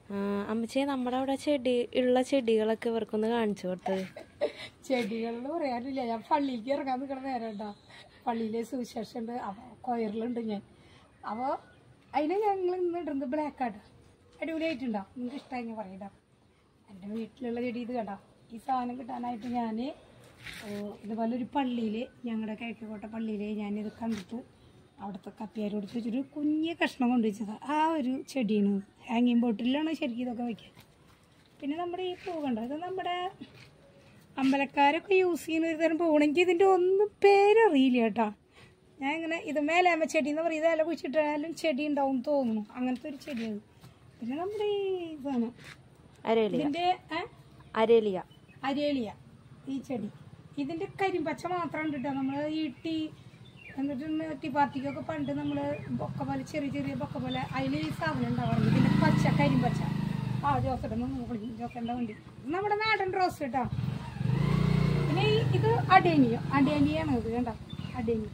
അമ്മച്ചേ നമ്മുടെ അവിടെ ഉള്ള ചെടികളൊക്കെ ഇവർക്കൊന്ന് കാണിച്ചു കൊടുത്തത്. ചെടികളെന്ന് പറയാനില്ല, ഞാൻ പള്ളിയിലേക്ക് ഇറങ്ങാൻ നിൽക്കണ നേരം കേട്ടോ. പള്ളിയിലെ സുവിശേഷം ഉണ്ട്, അപ്പോൾ കൊയറിലുണ്ട് ഞാൻ. അപ്പോൾ അതിന് ഞങ്ങൾ ഇന്ന് ഇടുന്നത് ബ്ലാക്കാട്ടോ. അടിപൊളിയായിട്ടുണ്ടോ? നിങ്ങൾക്ക് ഇഷ്ടമായി പറയട്ടോ. എൻ്റെ വീട്ടിലുള്ള ചെടി ഇത് കേട്ടോ. ഈ സാധനം കിട്ടാനായിട്ട് ഞാൻ ഇതുപോലെ ഒരു പള്ളിയിൽ, ഞങ്ങളുടെ കിഴക്കേക്കോട്ട പള്ളിയിൽ ഞാനിത് കണ്ടിട്ട് അവിടുത്തെ കപ്പിയാരോട് ചോദിച്ചൊരു കുഞ്ഞ് കഷ്ണം കൊണ്ടുവച്ചത്. ആ ഒരു ചെടിയാണ്, ഹാങ്ങിങ് ബോട്ടിലാണ് ശരിക്കും ഇതൊക്കെ വയ്ക്കുക. പിന്നെ നമ്മുടെ ഈ പൂ കണ്ടോ, ഇത് നമ്മുടെ അമ്പലക്കാരൊക്കെ യൂസ് ചെയ്യുന്ന ഒരു തരം പൂവാണെങ്കിൽ ഇതിൻ്റെ ഒന്നും പേരറിയില്ല കേട്ടോ. ഞാൻ ഇങ്ങനെ ഇത് മേലാമ ചെടി എന്ന് പറയും, ഇതെല്ലാം കുഴിച്ചിട്ടാലും ചെടി ഉണ്ടാവും തോന്നുന്നു, അങ്ങനത്തെ ഒരു ചെടിയാണ്. പിന്നെ നമ്മുടെ ഈ ഇതാണ് ഇതിൻ്റെ അരേലിയ ഈ ചെടി. ഇതിൻ്റെ കരിമ്പച്ച മാത്രം ഉണ്ട് കേട്ടോ. നമ്മൾ ഈട്ടി എന്നിട്ട് ടീ പാർട്ടിക്കൊക്കെ പണ്ട് നമ്മൾ ബൊക്കപോലെ ചെറിയ ചെറിയ ബൊക്കപോലെ അതിൽ ഈ സാധനം ഉണ്ടാവാറുണ്ട്. ഇതിൻ്റെ പച്ച കരിമ്പച്ച. ജോസേട്ടൻ ജോസേൻ്റെ വണ്ടി നമ്മുടെ നാടൻ റോസ് കേട്ടോ. പിന്നെ ഇത് അഡേനിയാണ് ഇത് കണ്ടോ, അഡേനി.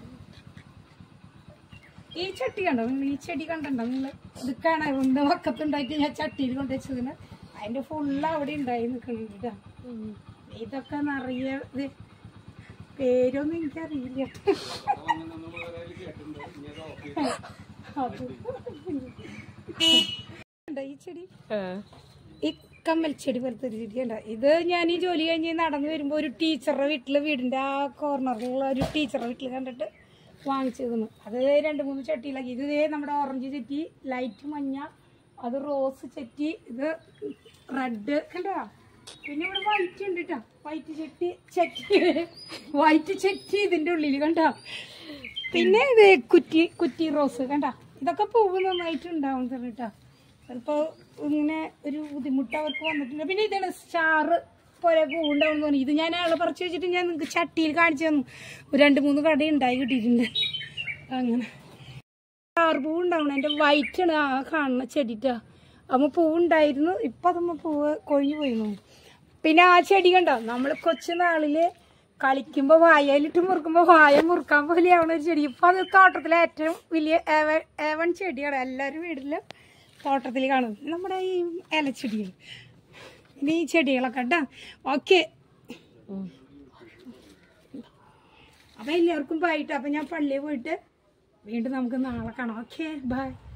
ഈ ചട്ടി കണ്ടോ നിങ്ങൾ, ഈ ചെടി കണ്ടോ നിങ്ങൾ? ഇത് കിണറുണ്ട് വക്കത്തുണ്ടായിട്ട് ഞാൻ ചട്ടിയിൽ കൊണ്ടുവച്ചതിന് അതിൻ്റെ ഫുള്ള് അവിടെ ഉണ്ടായി നിൽക്കുന്നുണ്ട് കേട്ടോ. ഇതൊക്കെ നിറയെ പേരൊന്നും എനിക്കറിയില്ല. ഈ ചെടി ഈ കമ്മൽ ചെടി പോലത്തെ ഒരു ചെടിയുണ്ട. ഇത് ഞാൻ ഈ ജോലി കഴിഞ്ഞ് നടന്നു വരുമ്പോൾ ഒരു ടീച്ചറുടെ വീട്ടിൽ, വീടിൻ്റെ ആ കോർണറിലുള്ള ഒരു ടീച്ചറുടെ വീട്ടിൽ കണ്ടിട്ട് വാങ്ങിച്ചതെന്ന്. അത് 2-3 ചട്ടിയിലാക്കി. ഇത് നമ്മുടെ ഓറഞ്ച് ചെറ്റി, ലൈറ്റ് മഞ്ഞ, അത് റോസ് ചെറ്റി, ഇത് റെഡ് കണ്ടോ. പിന്നെ ഇവിടെ വൈറ്റ് ഉണ്ട് കേട്ടോ, വൈറ്റ് ചെറ്റി ഇതിൻ്റെ ഉള്ളിൽ കണ്ടോ. പിന്നെ ഇത് കുറ്റി റോസ് കണ്ടോ. ഇതൊക്കെ പൂവ് നന്നായിട്ട് ഉണ്ടാവും കേട്ടോ. ചിലപ്പോൾ ഇങ്ങനെ ഒരു ബുദ്ധിമുട്ട് അവർക്ക് വന്നിട്ടില്ല. പിന്നെ ഇതാണ് സ്റ്റാർ പോലെ പൂവുണ്ടാവും തോന്നി. ഇത് ഞാൻ ആളെ പറിച്ച് വെച്ചിട്ട് ഞാൻ നിങ്ങൾക്ക് ചട്ടിയിൽ കാണിച്ചു തന്നു. 2-3 കട ഉണ്ടായി കിട്ടിയിട്ടുണ്ട്. അങ്ങനെ സ്റ്റാർ പൂവ് ഉണ്ടാവണം. എൻ്റെ വൈറ്റാണ് ആ കാണുന്ന ചെടിട്ടാ. അപ്പോൾ പൂവുണ്ടായിരുന്നു, ഇപ്പം അതൊന്ന് പൂവ് കൊഴിഞ്ഞു പോയിരുന്നു. പിന്നെ ആ ചെടി കണ്ടോ, നമ്മൾ കൊച്ചു നാളിൽ കളിക്കുമ്പോൾ വായയിലിട്ട് മുറുക്കുമ്പോൾ വായ മുറുക്കാൻ പോലെ ആവണ ഒരു ചെടി. ഇപ്പം അത് തോട്ടത്തിലെ ഏറ്റവും വലിയ ഏവൺ ചെടിയാണ്. എല്ലാവരും വീട്ടിലും തോട്ടത്തിൽ കാണും നമ്മുടെ ഈ ഇലച്ചെടികൾ. ഇനി ഈ ചെടികളൊക്കെ കേട്ടോ. ഓക്കെ, അപ്പം എല്ലാവർക്കും പോയിട്ട് അപ്പം ഞാൻ പള്ളിയിൽ പോയിട്ട് വീണ്ടും നമുക്ക് നാളെ കാണാം. Okay, by.